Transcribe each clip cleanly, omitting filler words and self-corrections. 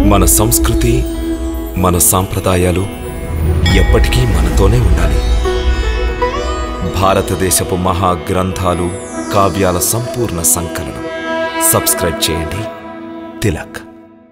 మన సంస్కృతి, మన సాంప్రదాయాలు ఎప్పటికీ మనతోనే ఉండాలి. భారతదేశపు మహా గ్రంథాలు, కావ్యాల సంపూర్ణ సంకలనం. సబ్స్క్రైబ్ చేయండి. తిలక్.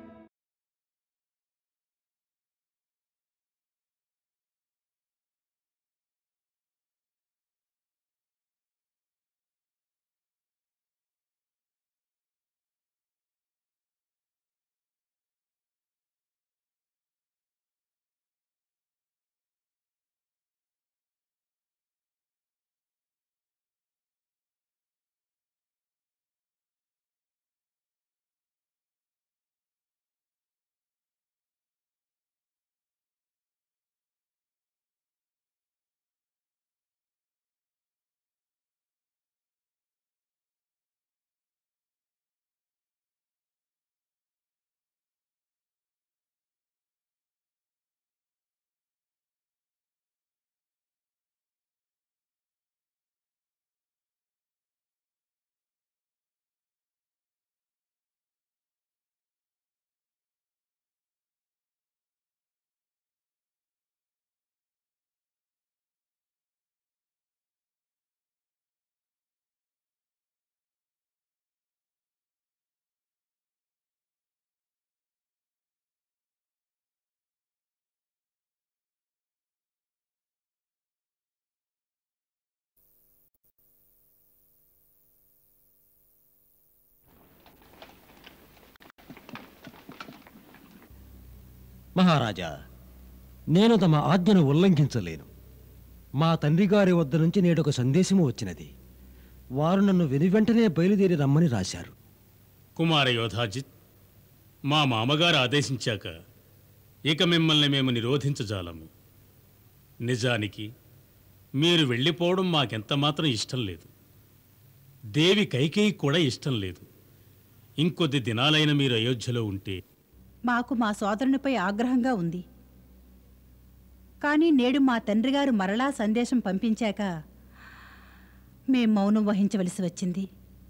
మహారాజా, నేను తమ ఆజ్ఞను ఉల్లంఘించలేను. మా తండ్రి గారి వద్ద నుంచి నేడొక సందేశము వచ్చినది. వారు నన్ను వెనువెంటనే బయలుదేరి రమ్మని రాశారు. కుమార యోధాజిత్, మా మామగారు ఆదేశించాక ఇక మిమ్మల్ని మేము నిరోధించజాలము. నిజానికి మీరు వెళ్ళిపోవడం మాకెంత మాత్రం ఇష్టం లేదు. దేవి కైకేయి కూడా ఇష్టం లేదు. ఇంకొద్ది దినాలైన మీరు అయోధ్యలో ఉంటే మాకు మా సోదరునిపై ఆగ్రహంగా ఉంది. కానీ నేడు మా తండ్రి గారు మరలా సందేశం పంపించాక మేం మౌనం వహించవలసి వచ్చింది.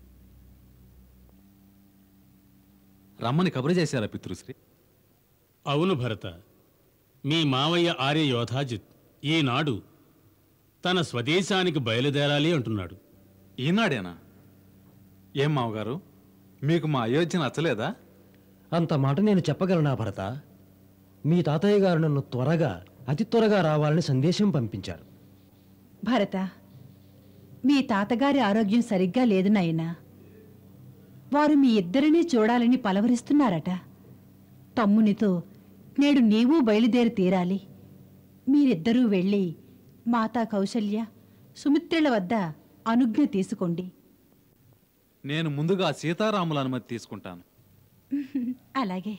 రమ్మని కబురు చేశారా పితృశ్రీ? అవును భరత, మీ మావయ్య ఆర్య యోధాజిత్ ఈనాడు తన స్వదేశానికి బయలుదేరాలి అంటున్నాడు. ఈనాడేనా? ఏం మావగారు, మీకు మా అయోధ్య నచ్చలేదా? అంత మాట నేను చెప్పగలనా భరత? మీ తాతయ్య గారు నన్ను అతి త్వరగా రావాలని సందేశం పంపించారు. భరత, మీ తాతగారి ఆరోగ్యం సరిగ్గా లేదు నాయనా. వారు మీ ఇద్దరినీ చూడాలని పలవరిస్తున్నారట. తమ్మునితో నేడు నీవు బయలుదేరి తీరాలి. మీరిద్దరూ వెళ్ళి మాతా కౌశల్య, సుమిత్రుల వద్ద అనుజ్ఞ తీసుకోండి. నేను ముందుగా సీతారాముల అనుమతి తీసుకుంటాను. అలాగే.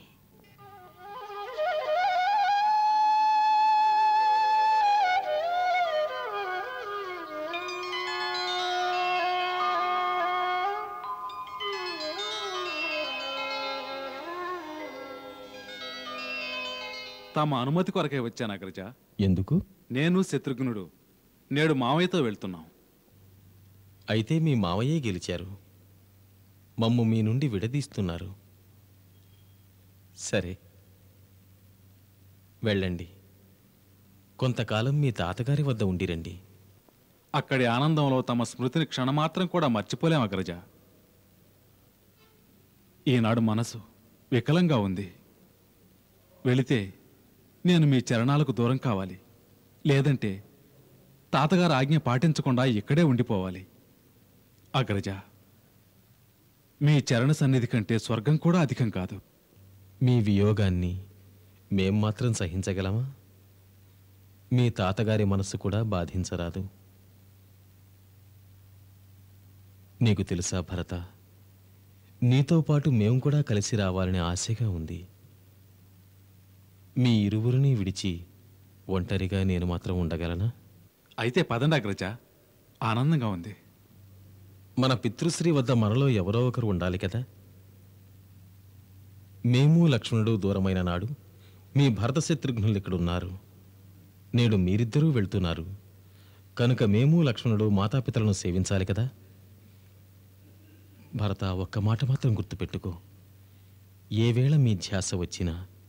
తమ అనుమతి కొరకే వచ్చాను అగ్రజ. ఎందుకు? నేను శత్రుఘ్నుడు నేడు మావయ్యతో వెళ్తున్నాం. అయితే మీ మావయ్యే గెలిచారు, మమ్ము మీ నుండి విడదీస్తున్నారు. సరే, వెళ్ళండి. కొంతకాలం మీ తాతగారి వద్ద ఉండిరండి. అక్కడి ఆనందంలో తమ స్మృతిని క్షణమాత్రం కూడా మర్చిపోలేం అగ్రజ. ఈనాడు మనసు వికలంగా ఉంది. వెళితే నేను మీ చరణాలకు దూరం కావాలి, లేదంటే తాతగారు ఆజ్ఞ పాటించకుండా ఇక్కడే ఉండిపోవాలి. అగ్రజ, మీ చరణ సన్నిధి కంటే స్వర్గం కూడా అధికం కాదు. మీ వియోగాన్ని మేం మాత్రం సహించగలమా? మీ తాతగారి మనస్సు కూడా బాధించరాదు. నీకు తెలుసా భరత, నీతో పాటు మేం కూడా కలిసి రావాలని ఆశగా ఉంది. మీ ఇరువురిని విడిచి ఒంటరిగా నేను మాత్రం ఉండగలనా? అయితే పదండి అగ్రజ, ఆనందంగా ఉంది. మన పితృశ్రీ వద్ద మనలో ఎవరో ఒకరు ఉండాలి కదా. మేము లక్ష్మణుడు దూరమైన నాడు మీ భరత శత్రుఘ్నులు ఇక్కడున్నారు. నేడు మీరిద్దరూ వెళ్తున్నారు కనుక మేము లక్ష్మణుడు మాతాపితలను సేవించాలి కదా. భరత, ఒక్క మాట మాత్రం గుర్తుపెట్టుకో. ఏ వేళ మీ ధ్యాస వచ్చినా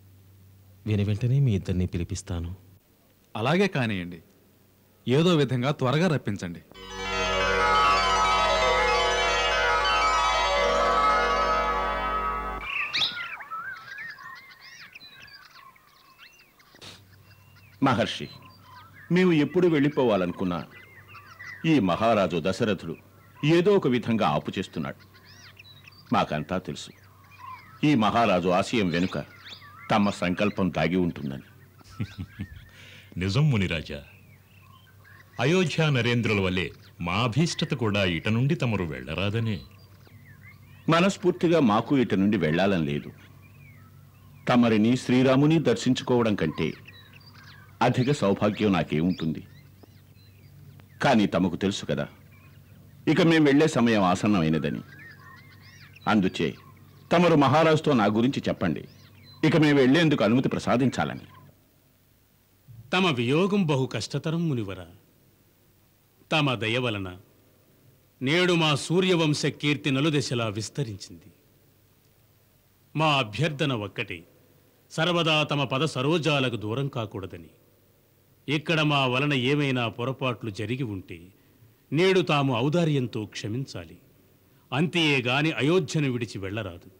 వెనువెంటనే మీ ఇద్దరిని పిలిపిస్తాను. అలాగే కానియండి. ఏదో విధంగా త్వరగా రప్పించండి. మహర్షి, మేము ఎప్పుడు వెళ్ళిపోవాలనుకున్నా ఈ మహారాజు దశరథుడు ఏదో ఒక విధంగా ఆపు చేస్తున్నాడు. మాకంతా తెలుసు ఈ మహారాజు ఆశయం వెనుక తమ సంకల్పం దాగి ఉంటుందని. నిజం మునిరాజా. అయోధ్య నరేంద్రుల వల్లే మా అభీష్టత కూడా ఇట నుండి తమరు వెళ్ళరాదనే. మనస్ఫూర్తిగా మాకు ఇటు నుండి వెళ్ళాలని లేదు. తమరిని శ్రీరాముని దర్శించుకోవడం కంటే అధిక సౌభాగ్యం నాకేముంటుంది. కానీ తమకు తెలుసు కదా, ఇక మేం వెళ్లే సమయం ఆసన్నమైనదని. అందుచే తమరు మహారాజుతో నా గురించి చెప్పండి. ఇక మేము వెళ్లేందుకు అనుమతి ప్రసాదించాలని. తమ వియోగం బహు కష్టతరం మునివర. తమ దయ వలన నేడు మా సూర్యవంశ కీర్తి నలుదశలా విస్తరించింది. మా అభ్యర్థన ఒక్కటే, సర్వదా తమ పద సరోజాలకు దూరం కాకూడదని. ఇక్కడ మా వలన ఏమైనా పొరపాట్లు జరిగి ఉంటే నేడు తాము ఔదార్యంతో క్షమించాలి. అంతేగాని అయోధ్యను విడిచి వెళ్ళరాదు.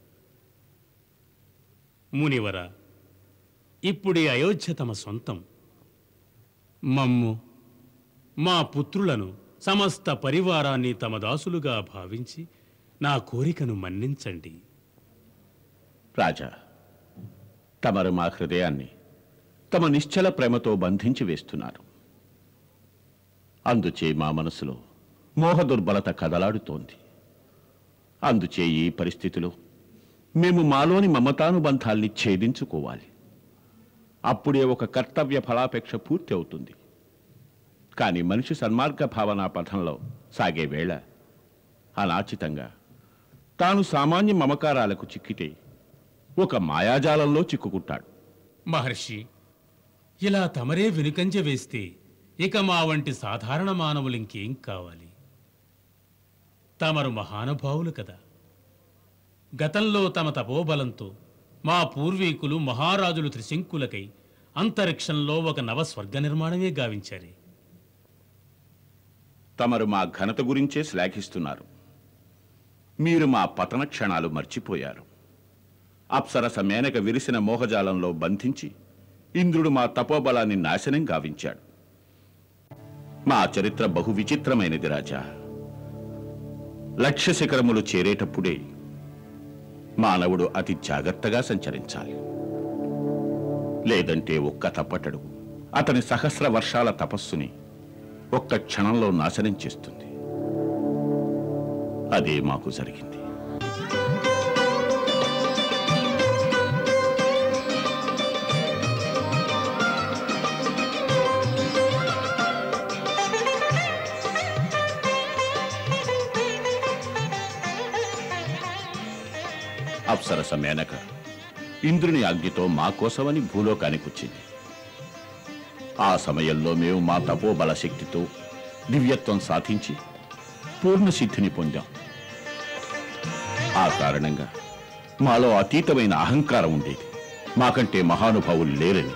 మునివర, ఇప్పుడే అయోధ్య తమ సొంతం. మమ్ము, మా పుత్రులను, సమస్త పరివారాన్ని తమ దాసులుగా భావించి నా కోరికను మన్నించండి. రాజా, తమరు మా హృదయాన్ని తమ నిశ్చల ప్రేమతో బంధించి వేస్తున్నారు. అందుచే మా మనసులో మోహదుర్బలత కదలాడుతోంది. అందుచే ఈ పరిస్థితిలో మేము మాలోని మమతానుబంధాల్ని ఛేదించుకోవాలి. అప్పుడే ఒక కర్తవ్య ఫలాపేక్ష పూర్తి అవుతుంది. కానీ మనిషి సన్మార్గ భావనా పథంలో సాగే వేళ అనాచితంగా తాను సామాన్య మమకారాలకు చిక్కితే ఒక మాయాజాలంలో చిక్కుకుంటాడు. మహర్షి, ఇలా తమరే వెనుకంజ వేస్తే ఇక మా వంటి సాధారణ మానవులింకేం కావాలి? తమరు మహానుభావులు కదా. గతంలో తమ తపోబలంతో మా పూర్వీకులు మహారాజులు త్రిశంకులకై అంతరిక్షంలో ఒక నవ స్వర్గ నిర్మాణమే గావించారే. తమరు మా ఘనత గురించే శ్లాఘిస్తున్నారు. మీరు మా పతన క్షణాలు మర్చిపోయారు. అప్సరస మేనక విరిసిన మోహజాలంలో బంధించి ఇంద్రుడు మా తపోబలాన్ని నాశనం గావించాడు. మా చరిత్ర బహు విచిత్రమైనది రాజా. లక్ష్య శిఖరములు చేరేటప్పుడే మానవుడు అతి జాగ్రత్తగా సంచరించాలి. లేదంటే ఒక్క తప్పటడు అతని సహస్ర వర్షాల తపస్సుని ఒక్క క్షణంలో నాశనం చేస్తుంది. అదే మాకు జరిగింది. అప్సరస మేనక ఇంద్రుని ఆజ్ఞతో మా కోసమని భూలోకానికి వచ్చింది. ఆ సమయంలో మేము మా తపోబల శక్తితో దివ్యత్వం సాధించి పూర్ణ సిద్ధిని పొందాం. ఆ కారణంగా మాలో అతీతమైన అహంకారం ఉండేది. మాకంటే మహానుభావులు లేరని.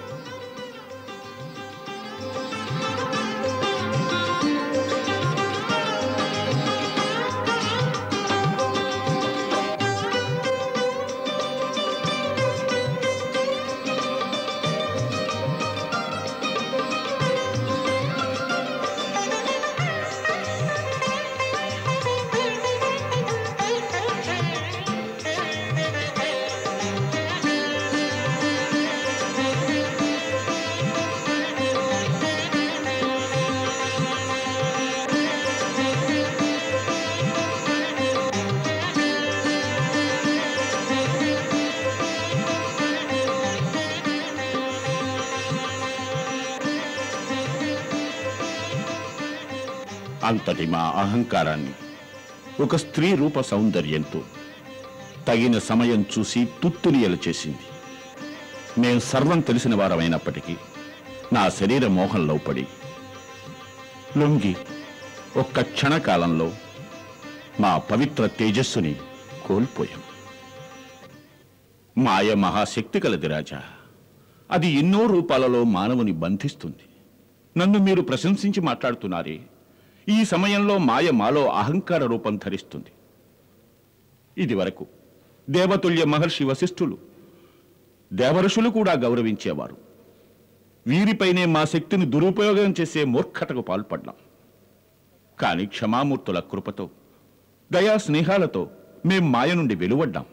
అంతటి మా అహంకారాన్ని ఒక స్త్రీ రూప సౌందర్యంతో తగిన సమయం చూసి తుత్తునియలు చేసింది. మేం సర్వం తెలిసిన వారమైనప్పటికీ నా శరీర మోహంలో పడి లొంగి ఒక్క క్షణకాలంలో మా పవిత్ర తేజస్సుని కోల్పోయాం. మాయ మహాశక్తి కలది రాజా. అది ఎన్నో రూపాలలో మానవుని బంధిస్తుంది. నన్ను మీరు ప్రశంసించి మాట్లాడుతున్నారే, ఈ సమయంలో మాయ మాలో అహంకార రూపం ధరిస్తుంది. ఇది వరకు దేవతుల్య మహర్షి వశిష్ఠులు, దేవఋషులు కూడా గౌరవించేవారు. వీరిపైనే మా శక్తిని దురుపయోగం చేసే మూర్ఖతకు పాల్పడ్డాం. కానీ క్షమామూర్తుల కృపతో, దయా స్నేహాలతో మేం మాయ నుండి వెలువడ్డాం.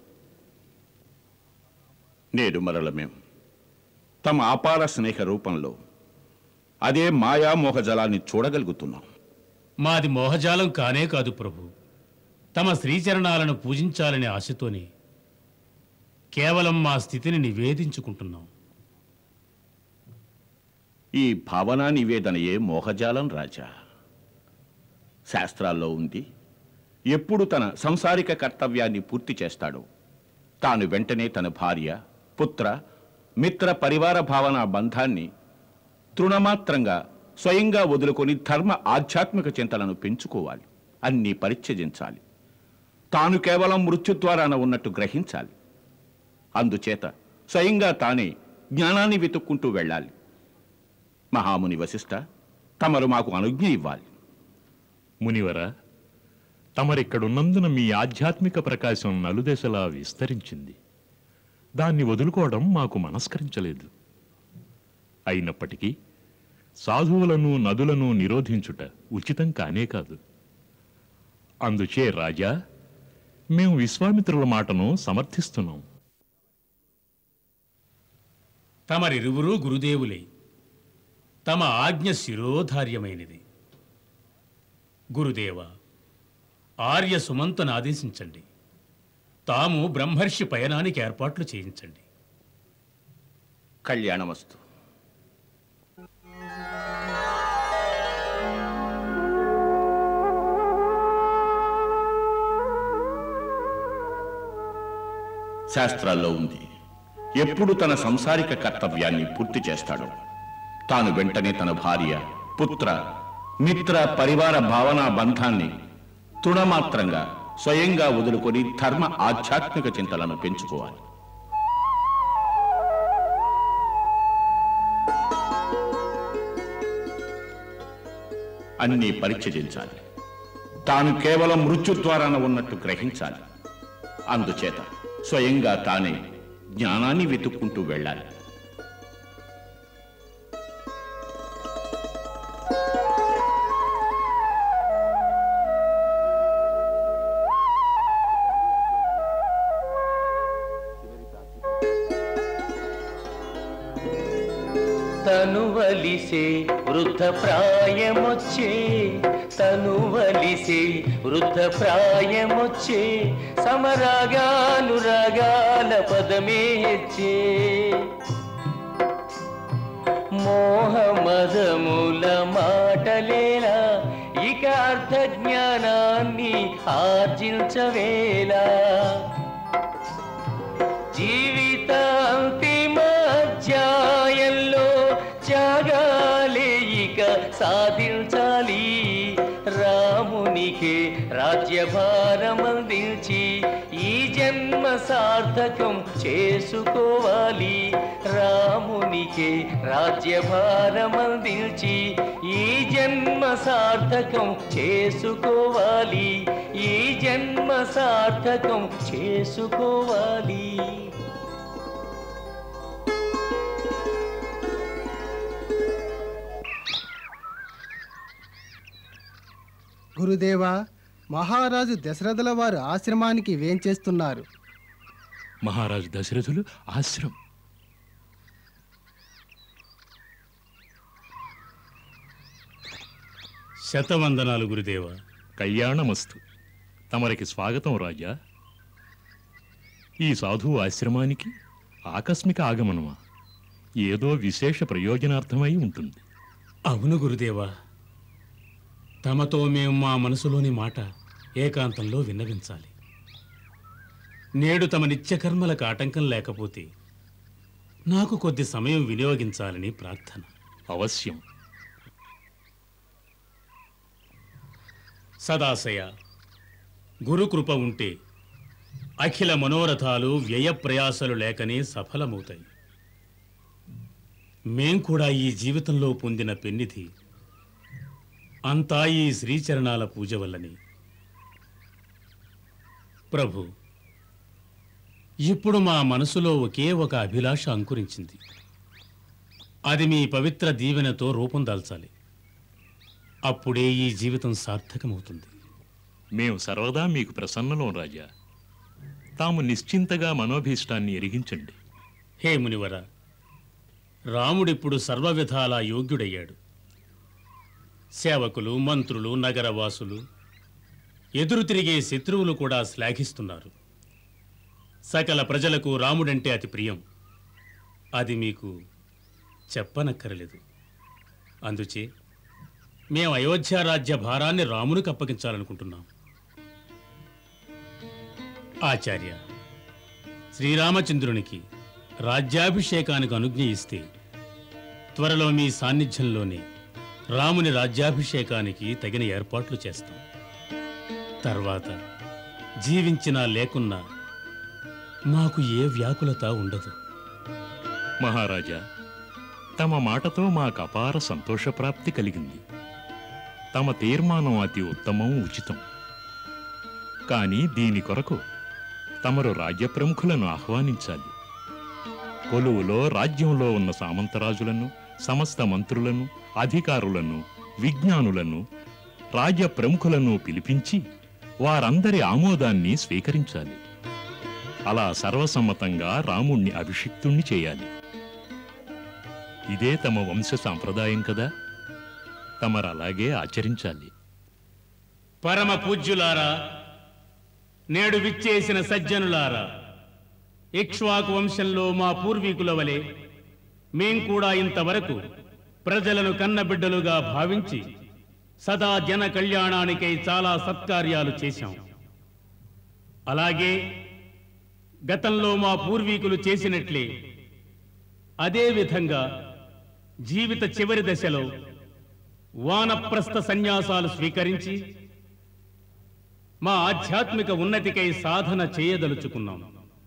నేడు మరల మేం తమ అపార స్నేహ రూపంలో అదే మాయా మోహజలాన్ని చూడగలుగుతున్నాం. మాది మోహజాలం కానే కాదు ప్రభు. తమ శ్రీచరణాలను పూజించాలనే ఆశతోనే కేవలం మా స్థితిని నివేదించుకుంటున్నాం. ఈ భావనా నివేదనయే మోహజాలం రాజా. శాస్త్రాల్లో ఉంది, ఎప్పుడు తన సంసారిక కర్తవ్యాన్ని పూర్తి చేస్తాడో తాను వెంటనే తన భార్య, పుత్ర, మిత్ర, పరివార భావన బంధాన్ని తృణమాత్రంగా స్వయంగా వదులుకొని ధర్మ ఆధ్యాత్మిక చింతలను పెంచుకోవాలి, అన్నీ పరిత్యజించాలి. తాను కేవలం మృత్యుద్వారాన ఉన్నట్టు గ్రహించాలి. అందుచేత స్వయంగా తానే జ్ఞానాన్ని వెతుక్కుంటూ వెళ్ళాలి. మహాముని వశిష్ఠ, తమరు మాకు అనుజ్ఞ ఇవ్వాలి. మునివర, తమరిక్కడున్నందున మీ ఆధ్యాత్మిక ప్రకాశం నలుదశలా విస్తరించింది. దాన్ని వదులుకోవడం మాకు మనస్కరించలేదు. అయినప్పటికీ సాధువులను, నదులను నిరోధించుట ఉచితం కానే కాదు. అందుచే రాజా, మేము విశ్వామిత్రుల మాటను సమర్థిస్తున్నాం. తమరిరువురూ గురుదేవులే. తమ ఆజ్ఞ శిరోధార్యమైనది. గురుదేవ, ఆర్య సుమంతును ఆదేశించండి. తాము బ్రహ్మర్షి పయనానికి ఏర్పాట్లు చేయించండి. కళ్యాణమస్తు. శాస్త్రాల్లో ఉంది, ఎప్పుడు తన సంసారిక కర్తవ్యాన్ని పూర్తి చేస్తాడో తాను వెంటనే తన భార్య, పుత్ర, మిత్ర, పరివార భావనా బంధాన్ని తృణమాత్రంగా స్వయంగా వదులుకొని ధర్మ ఆధ్యాత్మిక చింతలను పెంచుకోవాలి. అన్నీ పరిత్యజించాలి. తాను కేవలం మృత్యుద్వారాన ఉన్నట్టు గ్రహించాలి. అందుచేత స్వయంగా తానే జ్ఞానాన్ని వెతుక్కుంటూ వెళ్ళాలి. తనువలిసే వృద్ధ ప్రాయమొచ్చే, తనువలిసే వృద్ధ ప్రాయమొచ్చే, సమరాగానురాగాల పదమే హెచ్చే. మోహమదముల మాటలేలా, ఇక అర్థ జ్ఞానాన్ని ఆర్జించవేలా. జీవిత అంతిమ అధ్యాయంలో త్యాగాలే ఇక సాధించాలి. రామునికే రాజ్యభారమందించి ఈ జన్మ సార్థకం చేసుకోవాలి. రామునికే రాజ్యభారమందించి ఈ జన్మ సార్థకం చేసుకోవాలి. ఈ జన్మ సార్థకం చేసుకోవాలి. గురుదేవా, మహారాజు దశరథుల వారు ఆశ్రమానికి వేంచేస్తున్నారు. మహారాజు దశరథులు ఆశ్రమం? శతవందనాలు గురుదేవ. కళ్యాణమస్తు. తమరికి స్వాగతం రాజా. ఈ సాధువు ఆశ్రమానికి ఆకస్మిక ఆగమనమా? ఏదో విశేష ప్రయోజనార్థమై ఉంటుంది. అవును గురుదేవ. తమతో మేము మా మనసులోని మాట ఏకాంతంలో విన్నవించాలి. నేడు తమ నిత్యకర్మలకు ఆటంకం లేకపోతే నాకు కొద్ది సమయం వినియోగించాలని ప్రార్థన. అవశ్యం. సదాశయ, గురుకృప ఉంటే అఖిల మనోరథాలు వ్యయప్రయాసలు లేకనే సఫలమవుతాయి. మేం కూడా ఈ జీవితంలో పొందిన పెన్నిధి అంతా ఈ శ్రీచరణాల పూజ వల్లని. ప్రభు, ఇప్పుడు మా మనసులో ఒకే ఒక అభిలాష అంకురించింది. అది మీ పవిత్ర దీవెనతో రూపం దాల్చాలి. అప్పుడే ఈ జీవితం సార్థకమవుతుంది. మేము సర్వదా మీకు ప్రసన్నలం రాజా. తాము నిశ్చింతగా మనోభీష్టాన్ని ఎరిగించండి. హే మునివర, రాముడిప్పుడు సర్వవిధాలా యోగ్యుడయ్యాడు. సేవకులు, మంత్రులు, నగరవాసులు, ఎదురు తిరిగే శత్రువులు కూడా శ్లాఘిస్తున్నారు. సకల ప్రజలకు రాముడంటే అతి ప్రియం. అది మీకు చెప్పనక్కరలేదు. అందుచే మేము అయోధ్య రాజ్య భారాన్ని రామునికి అప్పగించాలనుకుంటున్నాం. ఆచార్య, శ్రీరామచంద్రునికి రాజ్యాభిషేకానికి అనుజ్ఞ ఇస్తే త్వరలో మీ సాన్నిధ్యంలోనే రాముని రాజ్యాభిషేకానికి తగిన ఏర్పాట్లు చేస్తాం. తర్వాత జీవించినా లేకున్నా మాకు ఏ వ్యాకులత ఉండదు. మహారాజా, తమ మాటతో మాకు అపార సంతోషప్రాప్తి కలిగింది. తమ తీర్మానం అతి ఉత్తమం, ఉచితం. కానీ దీని కొరకు తమరు రాజ్య ప్రముఖులను ఆహ్వానించాలి. కొలువులో రాజ్యంలో ఉన్న సామంతరాజులను, సమస్త మంత్రులను, అధికారులను, విజ్ఞానులను, రాజ్య ప్రముఖులను పిలిపించి వారందరి ఆమోదాన్ని స్వీకరించాలి. అలా సర్వసమ్మతంగా రాముణ్ణి అభిషిక్తుణ్ణి చేయాలి. ఇదే తమ వంశ సాంప్రదాయం కదా. తమరలాగే ఆచరించాలి. పరమ పూజ్యులారా, నేడు విచ్చేసిన సజ్జనులారా, ఇక్ష్వాకు వంశంలో మా పూర్వీకుల వలె మేం కూడా ఇంతవరకు ప్రజలను కన్నబిడ్డలుగా భావించి సదా జన కళ్యాణానికై చాలా సత్కార్యాలు చేశాం. అలాగే గతంలో మా పూర్వీకులు చేసినట్లే అదే విధంగా జీవిత చివరి దశలో వానప్రస్థ సన్యాసాలు స్వీకరించి మా ఆధ్యాత్మిక ఉన్నతికై సాధన చేయదలుచుకున్నాం.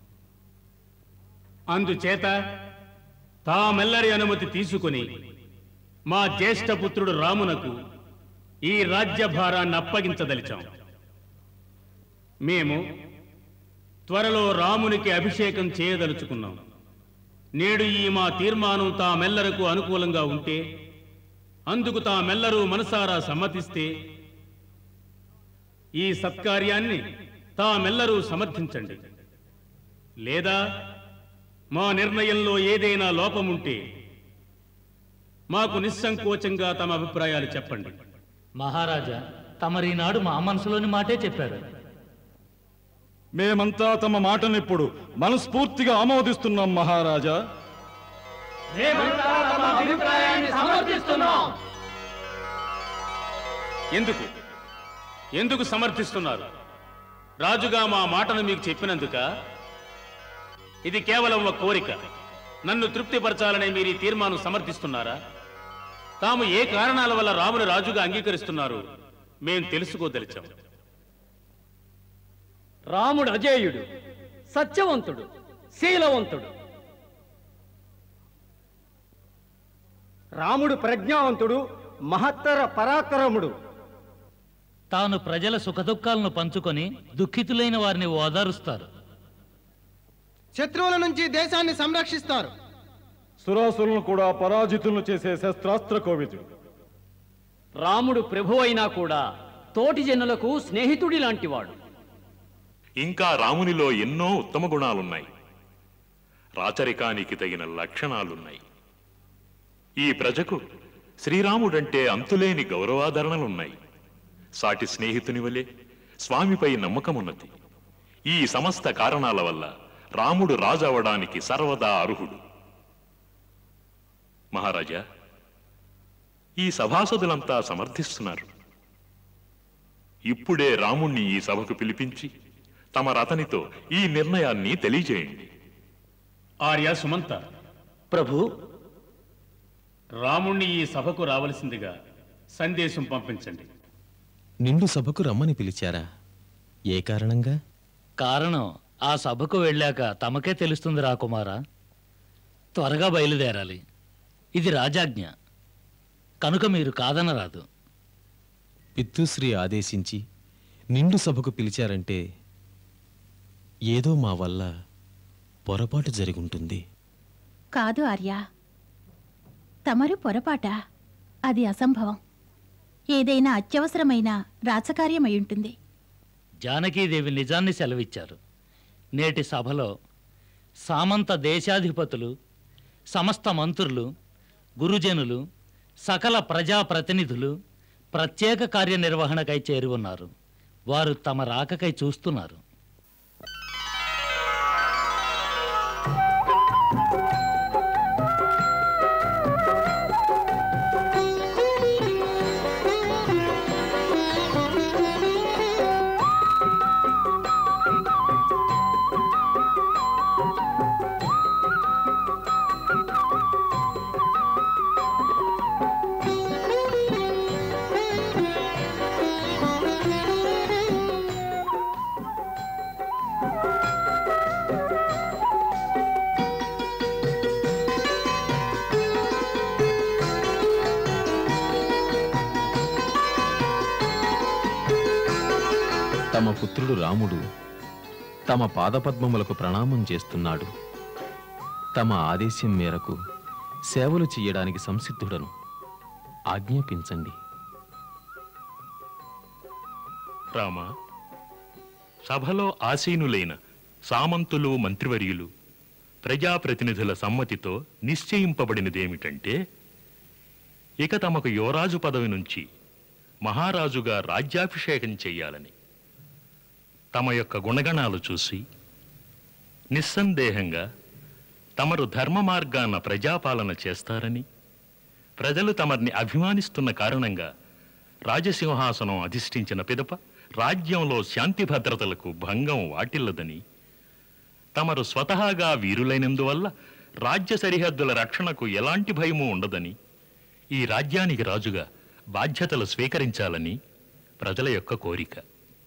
అందుచేత తామెల్లరి అనుమతి తీసుకుని మా జ్యేష్ఠపుత్రుడు రామునకు ఈ రాజ్యభారాన్ని అప్పగించదలిచాం. మేము త్వరలో రామునికి అభిషేకం చేయదలుచుకున్నాం. నేడు ఈ మా తీర్మానం తామెల్లరకు అనుకూలంగా ఉంటే, అందుకు తామెల్లరూ మనసారా సమ్మతిస్తే ఈ సత్కార్యాన్ని తామెల్లరూ సమర్థించండి. లేదా మా నిర్ణయంలో ఏదైనా లోపముంటే మాకు నిస్సంకోచంగా తమ అభిప్రాయాలు చెప్పండి. మహారాజా, తమరీనాడు మా మనసులోని మాటే చెప్పారు. మేమంతా తమ మాటను ఇప్పుడు మనస్ఫూర్తిగా ఆమోదిస్తున్నాం మహారాజా. ఎందుకు సమర్థిస్తున్నారు? రాజుగా మా మాటను మీకు చెప్పినందుక? ఇది కేవలం ఒక కోరిక. నన్ను తృప్తిపరచాలనే మీరు ఈ తీర్మానం సమర్థిస్తున్నారా? తాము ఏ కారణాల వల్ల రాముని రాజుగా అంగీకరిస్తున్నారు మేం తెలుసుకోదలిచాం. రాముడు అజేయుడు, సత్యవంతుడు, శీలవంతుడు. రాముడు ప్రజ్ఞావంతుడు, మహత్తర పరాక్రముడు. తాను ప్రజల సుఖదుఖాలను పంచుకొని దుఃఖితులైన వారిని ఓదారుస్తారు. శత్రువుల నుంచి దేశాన్ని సంరక్షిస్తారు. సురాసులను కూడా పరాజితులను చేసే శస్త్రాస్త్ర కోవిదుడు. రాముడు ప్రభు అయినా కూడా తోటి జనులకు స్నేహితుడి లాంటివాడు. ఇంకా రామునిలో ఎన్నో ఉత్తమ గుణాలున్నాయి. రాచరికానికి తగిన లక్షణాలున్నాయి. ఈ ప్రజకు శ్రీరాముడంటే అంతులేని గౌరవాదరణలున్నాయి. సాటి స్నేహితుని వలె స్వామిపై నమ్మకమున్నది. ఈ సమస్త కారణాల వల్ల రాముడు రాజవడానికి సర్వదా అర్హుడు. మహారాజా, ఈ సభాసదులంతా సమర్థిస్తున్నారు. ఇప్పుడే రాముణ్ణి ఈ సభకు పిలిపించి తమ రతనితో ఈ నిర్ణయాన్ని తెలియజేయండి. ఆర్య, సుమంత, ప్రభు, రాముణ్ణి ఈ సభకు రావలసిందిగా సందేశం పంపించండి. నిండు సభకు రమ్మని పిలిచారా? ఏ కారణంగా? కారణం ఆ సభకు వెళ్ళాక తమకే తెలుస్తుంది రాకుమారా. త్వరగా బయలుదేరాలి. ఇది రాజాజ్ఞ, కనుక మీరు కాదనరాదు. పితృశ్రీ ఆదేశించి నిండు సభకు పిలిచారంటే ఏదో మా వల్ల పొరపాటు జరిగుంటుంది. కాదు ఆర్య, తమరు పొరపాట, అది అసంభవం. ఏదైనా అత్యవసరమైన రాజకార్యమై ఉంటుంది. జానకీదేవి నిజాన్ని సెలవిచ్చారు. నేటి సభలో సామంత దేశాధిపతులు, సమస్త మంత్రులు, గురుజనులు, సకల ప్రజాప్రతినిధులు ప్రత్యేక కార్యనిర్వహణకై చేరి ఉన్నారు. వారు తమ రాకకై చూస్తున్నారు. తమ పుత్రుడు రాముడు తమ పాదపద్మములకు ప్రణామం చేస్తున్నాడు. తమ ఆదేశం మేరకు సేవలు చెయ్యడానికి సంసిద్ధుడను. ఆజ్ఞాపించండి. రామా, సభలో ఆసీనులైన సామంతులు, మంత్రివర్యులు, ప్రజాప్రతినిధుల సమ్మతితో నిశ్చయింపబడినదేమిటంటే, ఇక తమకు యువరాజు పదవి నుంచి మహారాజుగా రాజ్యాభిషేకం చెయ్యాలని. తమ యొక్క గుణగణాలు చూసి నిస్సందేహంగా తమరు ధర్మ మార్గాన ప్రజాపాలన చేస్తారని, ప్రజలు తమర్ని అభిమానిస్తున్న కారణంగా రాజసింహాసనం అధిష్ఠించిన పిదప రాజ్యంలో శాంతి భద్రతలకు భంగం వాటిల్లదని, తమరు స్వతహాగా వీరులైనందువల్ల రాజ్య సరిహద్దుల రక్షణకు ఎలాంటి భయమూ ఉండదని, ఈ రాజ్యానికి రాజుగా బాధ్యతలు స్వీకరించాలని ప్రజల యొక్క కోరిక.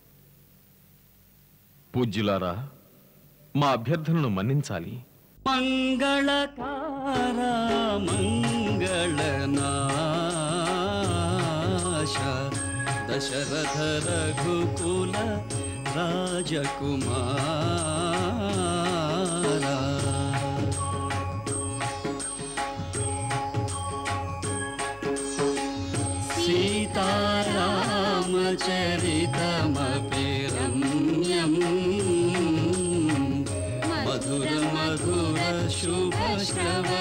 పూజ్యులారా, మా అభ్యర్థనను మన్నించాలి. మంగళకార మంగళనాశ దశరథ రఘుకుల రాజకుమార సీతారామచరితమపి రమ్యం మధుర మధుర శుభ శ్రవ